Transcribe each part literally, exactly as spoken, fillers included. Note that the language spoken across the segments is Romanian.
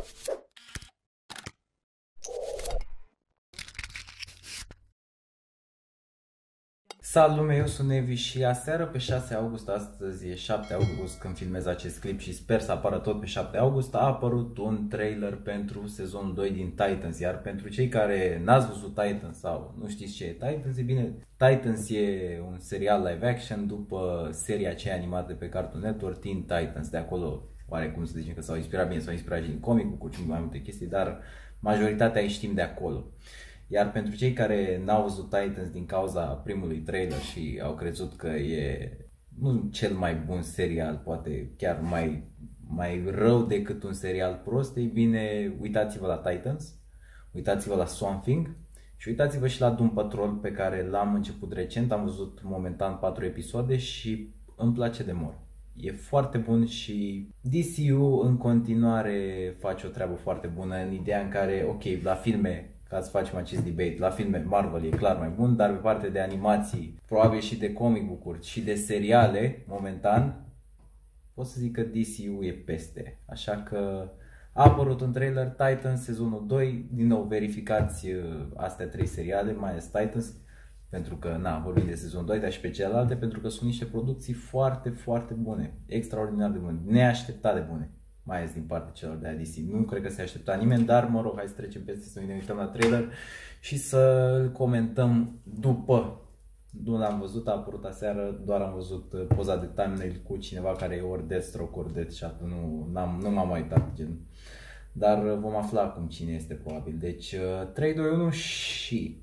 Salut lume, eu sunt Nevi și aseară pe șase august, astăzi e șapte august când filmez acest clip și sper să apară tot pe șapte august, a apărut un trailer pentru sezonul doi din Titans, iar pentru cei care n-ați văzut Titans sau nu știți ce e Titans, e bine, Titans e un serial live action după seria aceea animată pe Cartoon Network, Teen Titans, de acolo oarecum să zicem că s-au inspirat bine, s-au inspirat și din comic cu mai multe chestii, dar majoritatea îi știm de acolo. Iar pentru cei care n-au văzut Titans din cauza primului trailer și au crezut că e nu cel mai bun serial, poate chiar mai, mai rău decât un serial prost, ei bine, uitați-vă la Titans, uitați-vă la Swamp Thing și uitați-vă și la Doom Patrol pe care l-am început recent, am văzut momentan patru episoade și îmi place de mor. E foarte bun și D C U în continuare face o treabă foarte bună în ideea în care, ok, la filme, ca să facem acest debate, la filme Marvel e clar mai bun, dar pe partea de animații, probabil și de comic book-uri și de seriale, momentan, pot să zic că D C U e peste. Așa că a apărut un trailer, Titans sezonul doi, din nou verificați astea trei seriale, mai ales Titans, pentru că, na, vorbim de sezonul doi, dar și pe celelalte, pentru că sunt niște producții foarte, foarte bune, extraordinar de bune, neașteptat de bune. Mai ales din partea celor de la D C. Nu cred că se aștepta nimeni, dar mă rog, hai să trecem peste, să ne uităm la trailer și să commentăm după. Nu l-am văzut, a apărut aseară, doar am văzut poza de thumbnail cu cineva care e ori Deathstroke, ori Deathshot, nu, nu m-am mai uitat gen. Dar vom afla acum cine este probabil. Deci trei, doi, unu și...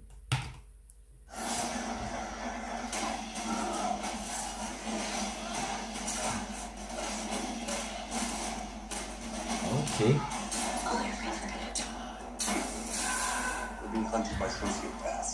Okay. We're being hunted by sociopaths.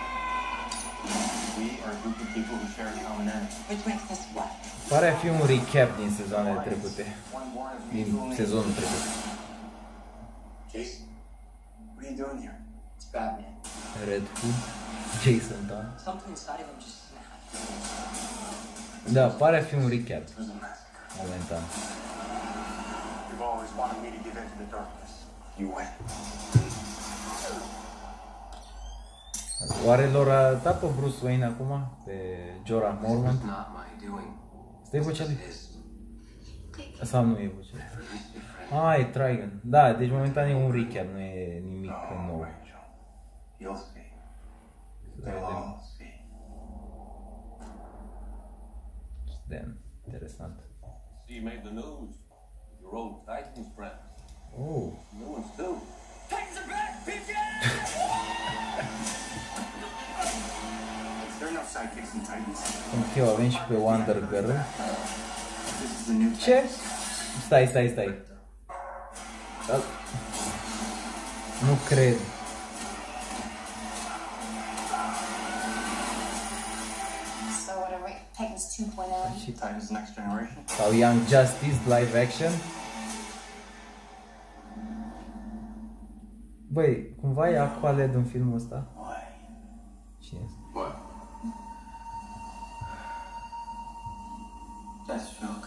We are a group of people who share a common enemy. Which makes us what? Pare a fi un recap din sezoanele trecute. Din sezonul trecut. Jason, what are you doing here? It's Batman. Red Hood, Jason Todd. Something inside of him just snapped. Da, pare a fi un recap. It was a massacre. Momentan. You've always wanted me to give in to the darkness. You win. Oare lor a dat pe Bruce Wayne acum? Pe Jorah Mormont? Asta e vocea lui? Sau nu e vocea lui? Ah, e Trigon. Da, deci momentan e un recap, nu e nimic nou. You'll see. They'll all see. Damn, interesant. So you made the news. Your old Titans friends. Oh. New ones too. Titans are back, bitches! There are no sidekicks in Titans. Ok, o avem și pe Wonder Girl. This is the new Ce? Stai, stai, stai. Nu cred. So what are we? Titans two point oh? Și Titans Next Generation. sau Young Justice live action. Băi, cumva e Aqualad în filmul ăsta? Cine este? What? Deathstroke.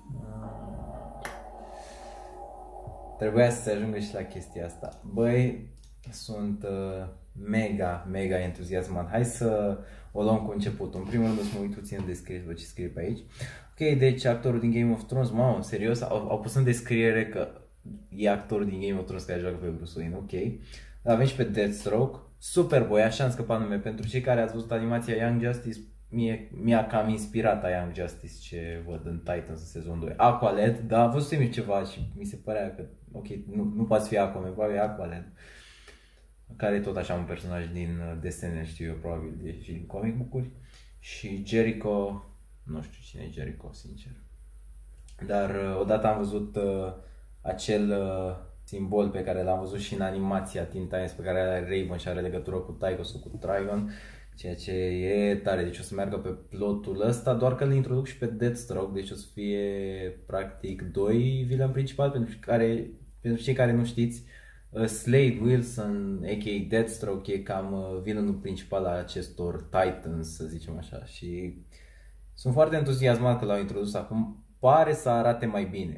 Trebuia să se ajungă și la chestia asta. Băi, sunt uh, mega, mega entuziasmat. Hai să o luăm cu început. În primul rând o să mă uit puțin în descriere, văd ce scrie pe aici. Ok, deci actorul din Game of Thrones, mamă, serios, au, au pus în descriere că e actorul din Game of Thrones care joacă pe Bruce Wayne, ok. Avem și pe Deathstroke, Superboy, așa am scăpat nume. Pentru cei care ați văzut animația Young Justice, mie, mi-a cam inspirat a Young Justice ce văd în Titans în sezonul doi. Aqualad, dar am văzut ceva și mi se părea că, ok, nu, nu poate fi Aquaman, probabil Aqualad. Care e tot așa un personaj din desene, știu eu, probabil, de, și din comic book-uri. Și Jericho, nu știu cine e Jericho, sincer. Dar odată am văzut uh, acel uh, simbol pe care l-am văzut și în animația Teen Titans pe care are Raven și are legătură cu Tychus sau cu Trigon, ceea ce e tare. Deci o să meargă pe plotul ăsta, doar că îl introduc și pe Deathstroke, deci o să fie practic doi villain principali pentru care, pentru cei care nu știți. Slade Wilson, a k a. Deathstroke, e cam villainul principal al acestor Titans, să zicem așa, și sunt foarte entuziasmat că l-au introdus acum. Pare să arate mai bine.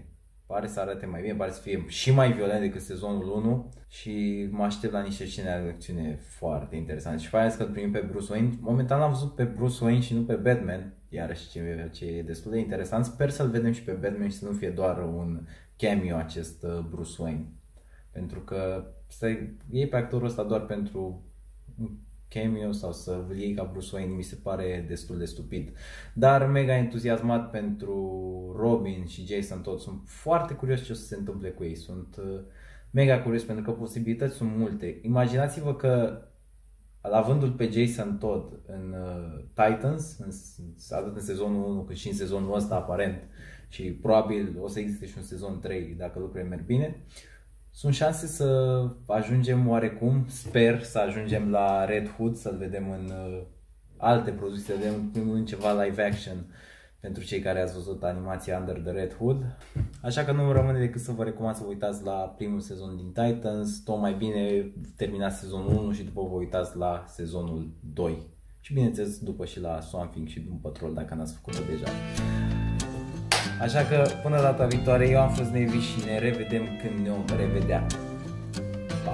pare să arate mai bine, pare să fie și mai violent decât sezonul unu și mă aștept la niște scene de acțiune foarte interesante. Și mai ales că îl primim pe Bruce Wayne. Momentan l-am văzut pe Bruce Wayne și nu pe Batman, iarăși ce, ce e destul de interesant. Sper să-l vedem și pe Batman și să nu fie doar un cameo acest Bruce Wayne. Pentru că să iei pe actorul ăsta doar pentru un cameo sau să îl iei ca Bruce Wayne mi se pare destul de stupid. Dar mega entuziasmat pentru Robin și Jason Todd. Sunt foarte curios ce o să se întâmple cu ei. Sunt mega curios pentru că posibilități sunt multe. Imaginați-vă că avându-l pe Jason Todd în uh, Titans, în, atât în sezonul unu cât și în sezonul ăsta aparent, și probabil o să existe și un sezon trei dacă lucrurile merg bine, sunt șanse să ajungem oarecum, sper să ajungem la Red Hood, să-l vedem în uh, alte produse, să vedem în ceva live action pentru cei care ați văzut animația Under the Red Hood. Așa că nu îmi rămâne decât să vă recomand să vă uitați la primul sezon din Titans, tot mai bine terminați sezonul unu și după vă uitați la sezonul doi. Și bineînțeles după și la Swamp Thing și Doom Patrol dacă n-ați făcut-o deja. Așa că până data viitoare, eu am fost Nevi și ne revedem când ne vom revedea. Pa!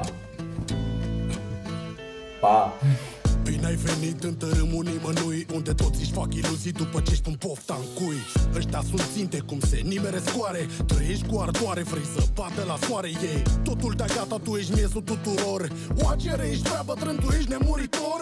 Pa! Bine ai venit în tărâmul nimănui, unde toți își fac iluzii după ce-și pun pofta în cui. Ăștia sunt ținte cum se nimere scoare, trăiești cu ardoare, vrei să bate la soare ei. Totul de-a gata, tu ești miezul tuturor. Oagere, ești prea bătrân, tu ești nemuritor.